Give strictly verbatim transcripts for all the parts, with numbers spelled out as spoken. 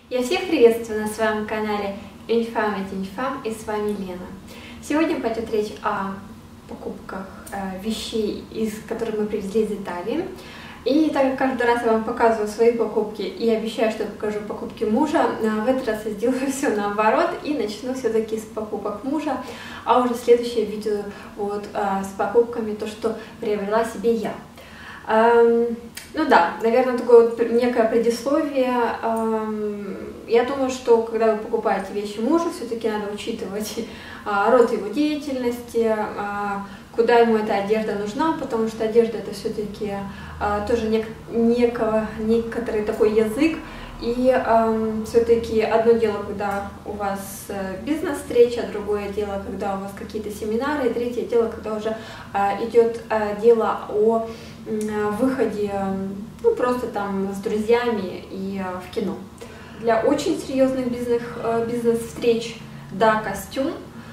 Я всех приветствую на своем канале Инфам это Инфам, и с вами Лена. Сегодня пойдет речь о покупках э, вещей, из которых мы привезли из Италии. И так как каждый раз я вам показываю свои покупки и обещаю, что я покажу покупки мужа, в этот раз я сделаю все наоборот и начну все-таки с покупок мужа, а уже следующее видео вот, э, с покупками, то, что приобрела себе я. Эм, ну да, наверное, такое вот некое предисловие. Эм, я думаю, что когда вы покупаете вещи мужа, все-таки надо учитывать э, род его деятельности, э, куда ему эта одежда нужна, потому что одежда это все-таки э, тоже нек некого, некоторый такой язык. И э, все-таки одно дело, когда у вас э, бизнес-встреча, другое дело, когда у вас какие-то семинары, и третье дело, когда уже э, идет э, дело о э, выходе, ну, просто там с друзьями и э, в кино. Для очень серьезных бизнес, э, бизнес-встреч, да, костюм,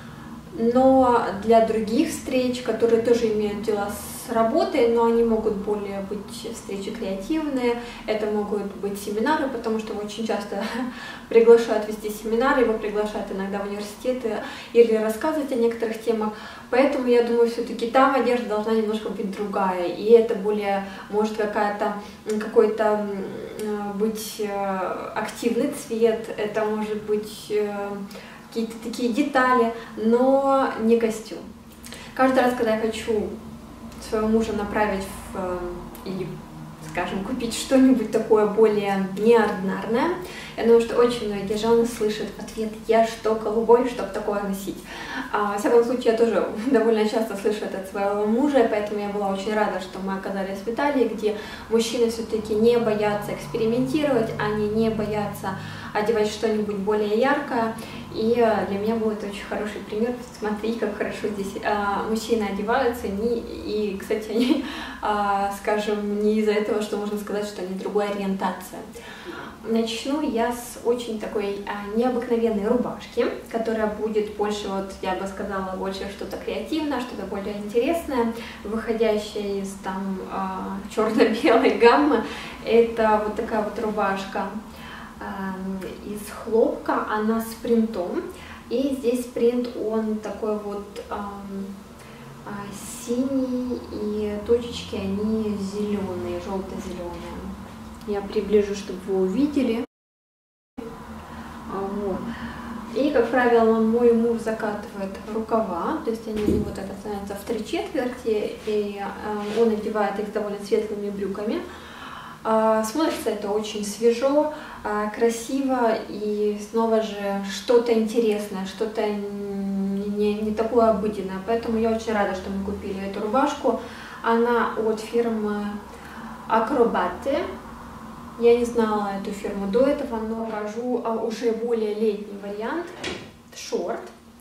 но для других встреч, которые тоже имеют дело с работой, но они могут более быть встречи креативные, это могут быть семинары, потому что очень часто приглашают вести семинары, его приглашают иногда в университеты или рассказывать о некоторых темах, поэтому я думаю, все-таки там одежда должна немножко быть другая, и это более, может, какая-то, какой-то быть активный цвет, это может быть какие-то такие детали, но не костюм. Каждый раз, когда я хочу своего мужа направить в, или, скажем, купить что-нибудь такое более неординарное, я думаю, что очень многие жены слышат ответ «я что, голубой, чтобы такое носить?». А, во всяком случае, я тоже довольно часто слышу это от своего мужа, поэтому я была очень рада, что мы оказались в Италии, где мужчины все-таки не боятся экспериментировать, они не боятся одевать что-нибудь более яркое. И для меня был это очень хороший пример. Смотри, как хорошо здесь а, мужчины одеваются. Не, и, кстати, они, а, скажем, не из-за этого, что можно сказать, что они другой ориентации. Начну я с очень такой а, необыкновенной рубашки, которая будет больше, вот я бы сказала, больше что-то креативное, что-то более интересное, выходящее из там а, черно-белой гаммы. Это вот такая вот рубашка из хлопка, она с принтом, и здесь принт он такой вот эм, синий, и точечки они зеленые, желто-зеленые. Я приближу, чтобы вы увидели. Вот. И, как правило, мой муж закатывает рукава, то есть они вот это становятся в три четверти, и э, он одевает их с довольно светлыми брюками. Смотрится это очень свежо, красиво и снова же что-то интересное, что-то не, не такое обыденное. Поэтому я очень рада, что мы купили эту рубашку. Она от фирмы Acrobatte. Я не знала эту фирму до этого, но покажу уже более летний вариант. Шорт.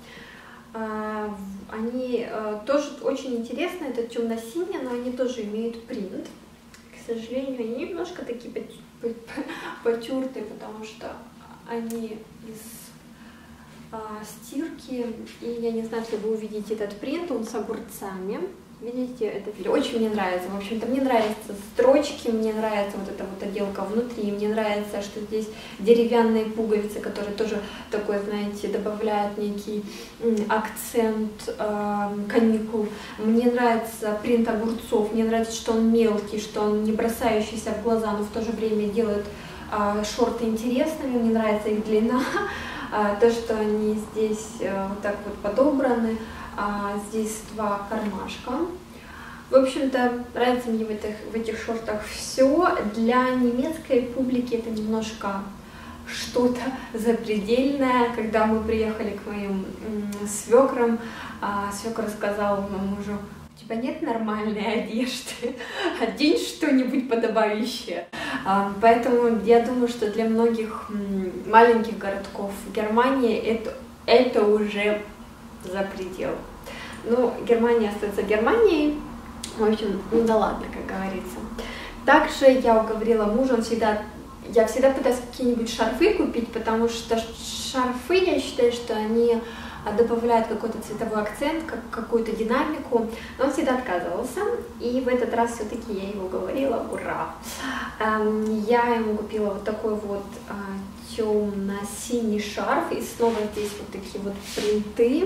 Они тоже очень интересные, это темно-синие, но они тоже имеют принт. К сожалению, они немножко такие потертые, потому что они из а, стирки. И я не знаю, если вы увидите этот принт, он с огурцами. Видите, это очень мне нравится. В общем-то, мне нравятся строчки, мне нравится вот эта вот отделка внутри, мне нравится, что здесь деревянные пуговицы, которые тоже такой, знаете, добавляют некий акцент э, каникул. Мне нравится принт огурцов, мне нравится, что он мелкий, что он не бросающийся в глаза, но в то же время делает э, шорты интересными, мне нравится их длина, э, то, что они здесь э, вот так вот подобраны. А здесь два кармашка. В общем-то, нравится мне в этих, в этих шортах все. Для немецкой публики это немножко что-то запредельное. Когда мы приехали к моим свекрам, а, свекр сказал моему мужу: у тебя нет нормальной одежды, одень что-нибудь подобающее. А, поэтому я думаю, что для многих маленьких городков Германии это, это уже за пределом. Ну, Германия остается Германией. В общем, ну да ладно, как говорится. Также я уговорила мужа, он всегда, я всегда пытаюсь какие-нибудь шарфы купить, потому что шарфы, я считаю, что они добавляет какой-то цветовой акцент, как, какую-то динамику, но он всегда отказывался, и в этот раз все-таки я его уговорила, ура! Я ему купила вот такой вот темно-синий шарф, и снова здесь вот такие вот принты.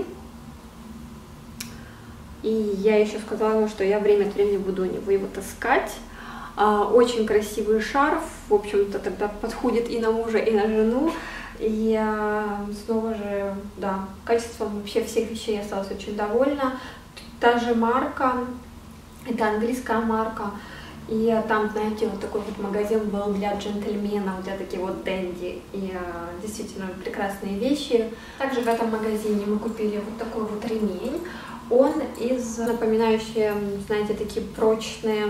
И я еще сказала ему, что я время от времени буду у него его таскать. Очень красивый шарф, в общем-то, тогда подходит и на мужа, и на жену. И снова же, да, качеством вообще всех вещей я осталась очень довольна. Та же марка, это английская марка. И там, знаете, вот такой вот магазин был для джентльменов, для таких вот дэнди. И действительно прекрасные вещи. Также в этом магазине мы купили вот такой вот ремень. Он из напоминающие, знаете, такие прочные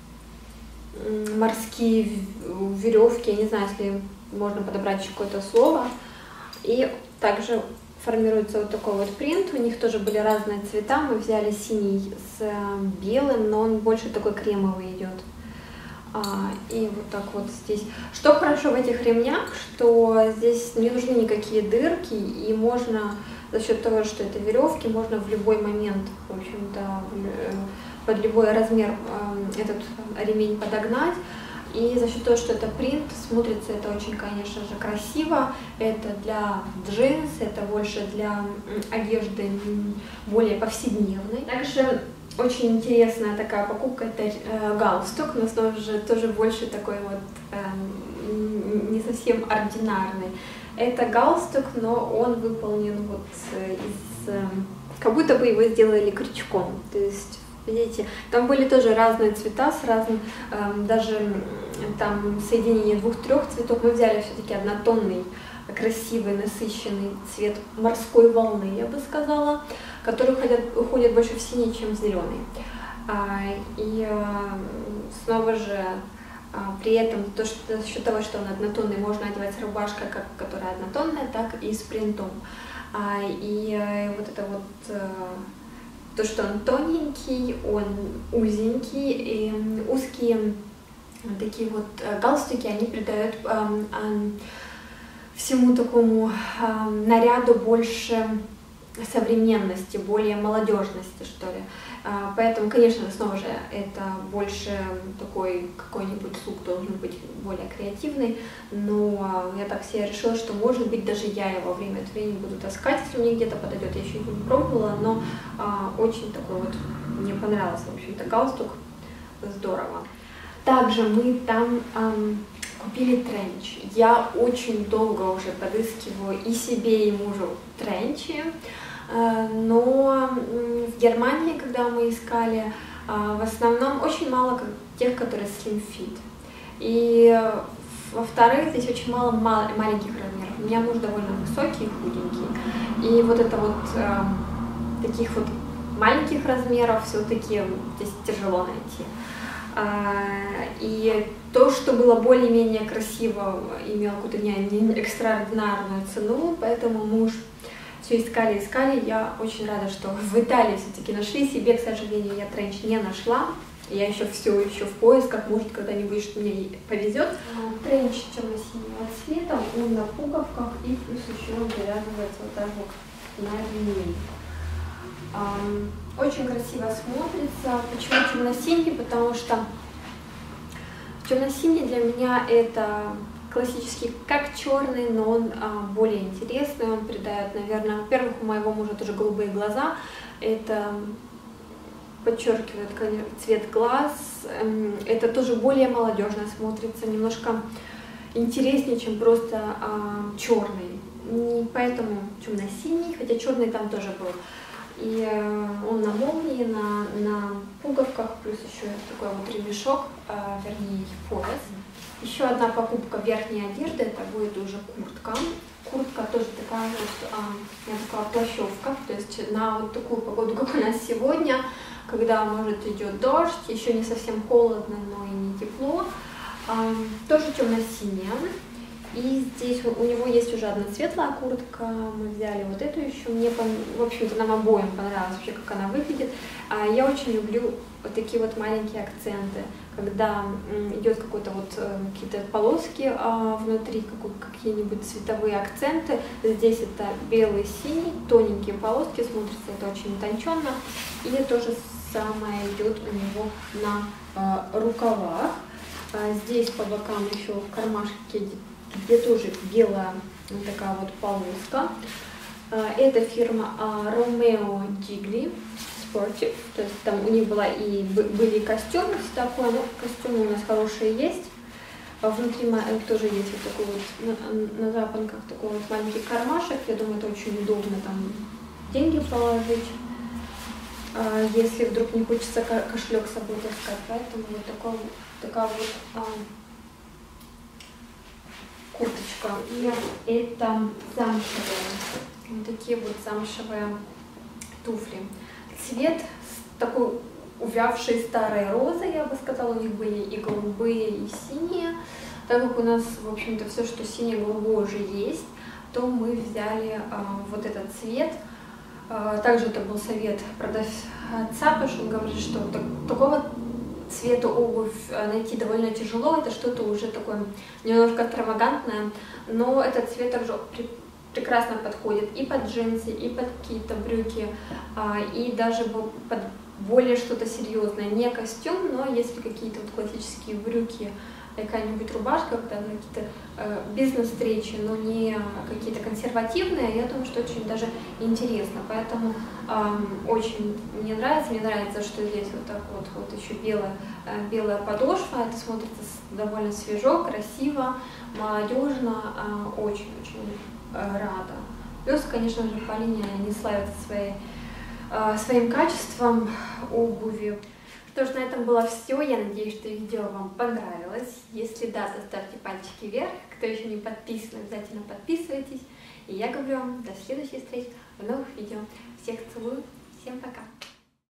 морские веревки, я не знаю, если можно подобрать еще какое-то слово. И также формируется вот такой вот принт. У них тоже были разные цвета. Мы взяли синий с белым, но он больше такой кремовый идет. А, и вот так вот здесь. Что хорошо в этих ремнях, что здесь не нужны никакие дырки, и можно за счет того, что это веревки, можно в любой момент, в общем-то, под любой размер этот ремень подогнать. И за счет того, что это принт, смотрится это очень, конечно же, красиво. Это для джинс, это больше для одежды более повседневной. Также очень интересная такая покупка, это э, галстук, но снова же тоже больше такой вот э, не совсем ординарный. Это галстук, но он выполнен вот из, э, как будто бы его сделали крючком. То есть, видите, там были тоже разные цвета с разным, э, даже там соединение двух-трех цветов. Мы взяли все-таки однотонный, красивый, насыщенный цвет морской волны, я бы сказала, который уходит, уходит больше в синий, чем в зеленый. А, и а, снова же а, при этом то, что, за счет того, что он однотонный, можно одевать рубашка, как, которая однотонная, так и с принтом. А, и а, вот это вот а, то, что он тоненький, он узенький, и узкие такие вот галстуки, они придают а, а, всему такому а, наряду больше современности, более молодежности, что ли. А, поэтому, конечно, снова же, это больше такой какой-нибудь лук должен быть более креативный, но я так себе решила, что, может быть, даже я его время от времени буду таскать, если мне где-то подойдет. Я еще его не пробовала, но а, очень такой вот, мне понравился, в общем-то, галстук, здорово. Также мы там ам, купили тренч. Я очень долго уже подыскиваю и себе, и мужу тренчи, но в Германии, когда мы искали, в основном очень мало тех, которые slim fit. И во-вторых, здесь очень мало маленьких размеров. У меня муж довольно высокий, худенький. И вот это вот таких вот маленьких размеров все-таки здесь тяжело найти. И то, что было более-менее красиво, имело какую-то не, не экстраординарную цену, поэтому муж все искали, искали. Я очень рада, что в Италии все-таки нашли. Себе, к сожалению, я тренч не нашла. Я еще все еще в поисках, может, когда-нибудь что мне повезет. Тренч темно-синего цвета, он на пуговках, и плюс еще он завязывается вот так вот на ремень. Очень красиво смотрится. Почему темно-синий? Потому что темно-синий для меня это классический, как черный, но он а, более интересный. Он придает, наверное, во-первых, у моего мужа тоже голубые глаза. Это подчеркивает цвет глаз. Это тоже более молодежно смотрится, немножко интереснее, чем просто а, черный. И поэтому темно-синий, хотя черный там тоже был. И он на молнии, на, на пуговках, плюс еще такой вот ремешок, а, вернее пояс. Еще одна покупка верхней одежды, это будет уже куртка. Куртка тоже такая вот, а, я бы сказала, плащевка, то есть на вот такую погоду, как у нас сегодня, когда, может, идет дождь, еще не совсем холодно, но и не тепло. А, тоже темно-синяя. И здесь у него есть уже одна светлая куртка, мы взяли вот эту еще, мне, в общем-то, нам обоим понравилось вообще, как она выглядит. Я очень люблю вот такие вот маленькие акценты, когда идет какой-то вот какие-то полоски внутри, какие-нибудь цветовые акценты. Здесь это белый, синий, тоненькие полоски, смотрится это очень утонченно. И то же самое идет у него на рукавах. Здесь по бокам еще в кармашке, где тоже белая вот такая вот полоска. Это фирма Romeo Digli Sportive, то есть там у них была и были костюмы с такой, ну, костюмы у нас хорошие есть. Внутри тоже есть вот такой вот на, на запонках такой вот маленький кармашек. Я думаю, это очень удобно там деньги положить, если вдруг не хочется кошелек с собой таскать. Поэтому вот такой, такая вот а, курточка. И это замшевые, вот такие вот замшевые туфли. Цвет такой увявшей старой розы, я бы сказала. У них были и голубые, и синие. Так как у нас, в общем-то, все, что синее, голубое уже есть, то мы взяли а, вот этот цвет. А, также это был совет продавца, потому что он говорит, что так, такого цвета обувь найти довольно тяжело. Это что-то уже такое немножко экстравагантное, но этот цвет также прекрасно подходит и под джинсы, и под какие-то брюки, и даже под более что-то серьезное. Не костюм, но если какие-то вот классические брюки, какая-нибудь рубашка, какие-то э, бизнес-встречи, но не какие-то консервативные, я думаю, что очень даже интересно. Поэтому э, очень мне нравится. Мне нравится, что здесь вот так вот, вот еще белая, э, белая подошва. Это смотрится довольно свежо, красиво, молодежно. Очень-очень э, э, рада. Плюс, конечно же, Полине не славится своей, э, своим качеством обуви. Что ж, на этом было все. Я надеюсь, что видео вам понравилось. Если да, то ставьте пальчики вверх. Кто еще не подписан, обязательно подписывайтесь. И я говорю вам до следующей встречи в новых видео. Всех целую. Всем пока.